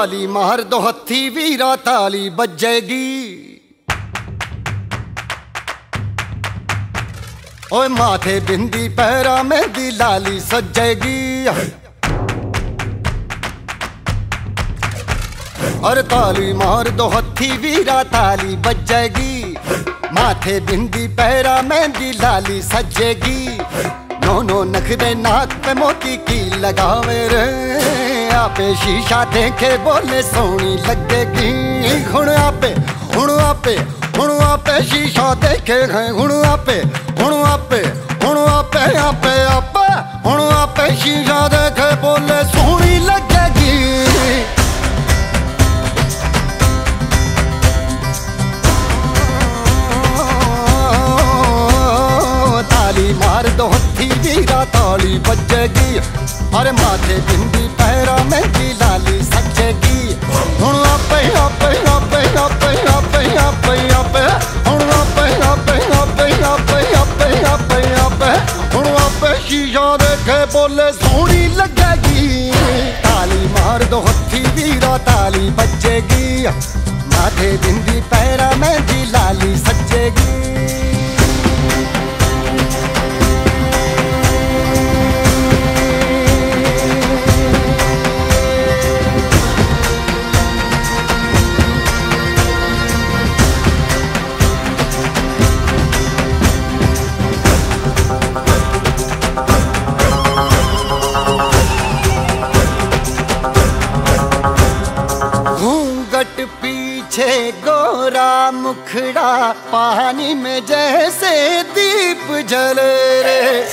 ताली मार दो हथी वीरा ताली बजेगी। ओए माथे बिंदी पैरा मेहंदी लाली सजेगी। और ताली मार दो हथी वीरा ताली बजेगी। माथे बिंदी पैरा मेहंदी लाली सजेगी। नो नखरे नाक पे मोती की लगावे रे। आपे शीशा देखे बोले सोनी लगेगी। हुण आपे शीशा देखे हैं। हुण आपे शीशा देखे बोले सोनी लगेगी। ताली मार दो हथी वीरा ताली बजेगी। अरे माथे बिंदी पैरा मेहंदी लाली सजेगी। हुण आपे शीशा देखे बोले सोनी लगेगी। ताली मार दो हथी वीरा ताली बजेगी। माथे बिंदी पैरा मेहंदी लाली सजेगी। पीछे गोरा मुखड़ा पानी में जैसे दीप जले रे।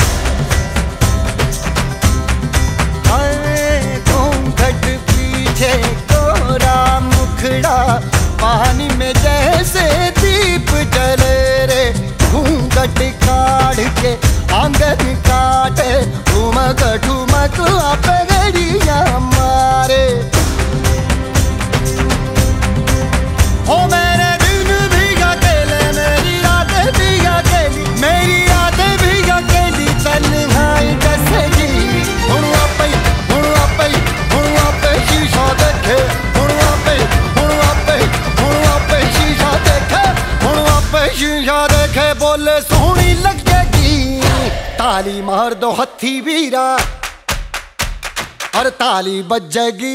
घूंघट पीछे गोरा मुखड़ा पानी में जैसे दीप जले रे। घूंघट काढ़ के आंगन काटे ठुमक ठुमक आप गड़िया मारे। ओ मेरे दिन भी अकेले मेरी रातें भी अकेली। मेरी रातें भी अकेली तन्हाई कसेगी। हुण आपे शीशा देखे। हुण आपे शीशा देखे। हुण आपे शीशा देखे बोले सोनी लगेगी। ताली मार दो हथी वीरा और ताली बजेगी।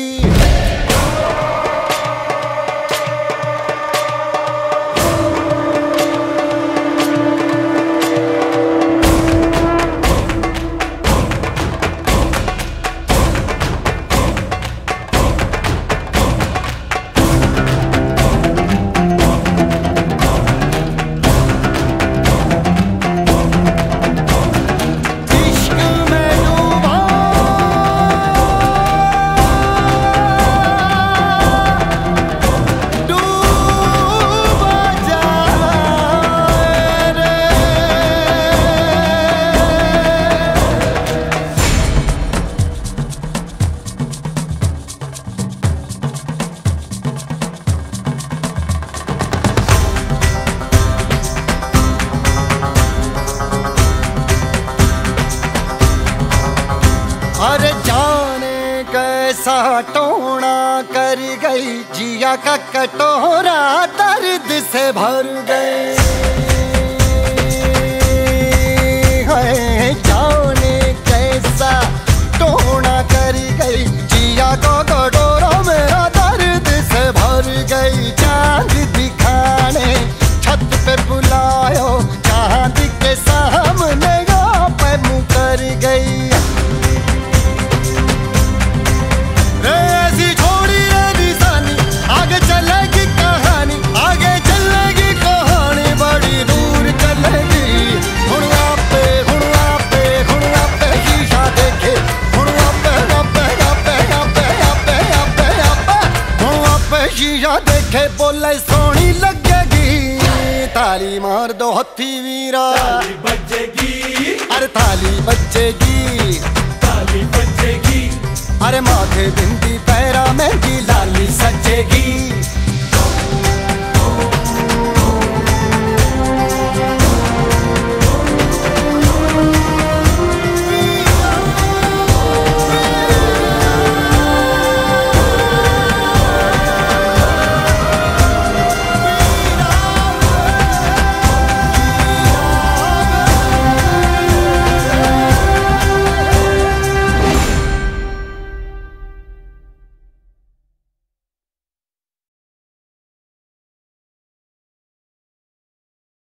अरे जाने कैसा टोना कर गई जिया का कटोरा दर्द से भर गए। जाने कैसा टोना कर गई जिया का कटोरा मेरा दर्द से भर गई। चांद दिखाने छत पे बुलायो चांद के सामने पे मुँह कर गई। शीशा देखे बोले सोनी लगेगी। ताली मार दो हथी वीरा ताली बजेगी। अरे ताली बजेगी। ताली बजेगी। अरे माथे बिंदी